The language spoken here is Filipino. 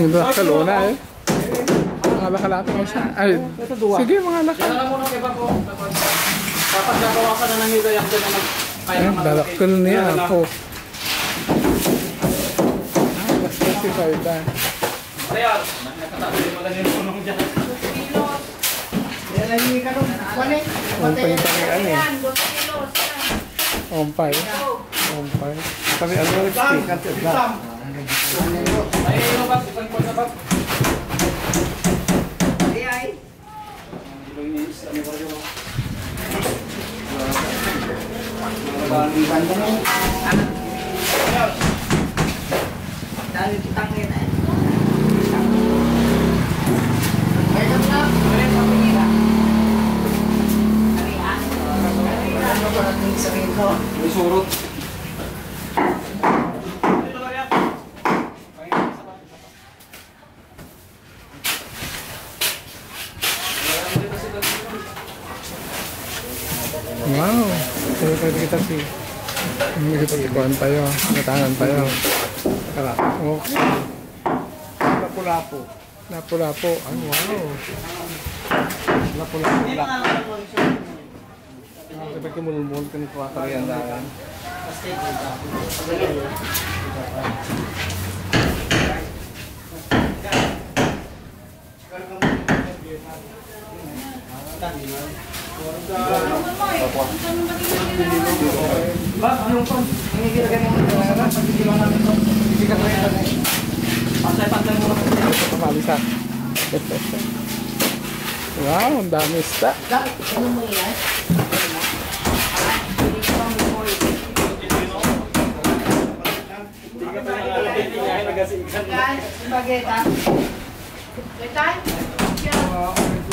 Dakal una eh. Mga lakalata mo siya. Ay, sige mga lakal. Yan lang muna kay Bako. Dapat gagawa ka na ng hidayang dyan na ay, dalakal niya ako. Mas classified na. Kaya, nakatabi mo lang yung punong dyan. Yan ang ka nung kuwanin. Ompay kami ano eh. Ompay. Ompay. Kami ano nag-stick. Ay, yung bag, isang po sa bag. Ay. Banda mo. Dahil kitangin eh. Ay, ito na. Ay, ito na. May surot. Wow. Pero pwede kita si. Hindi kita tikuan tayo. Natangan tayo. Okay. Lapu-lapu. Lapu-lapu. Ay, wow. Lapu-lapu. Dapat kumulmul ka nito kakariyan dahil. Ba, anong pa? Hindi kita ganyan mo na pagkikilang namin ito. Hindi ka kaya na eh. Pantay-pantay mo lang. Ito kapalisa. Wow, ang dami isda. Ano mo yan? Guys, spaghetti. Betan?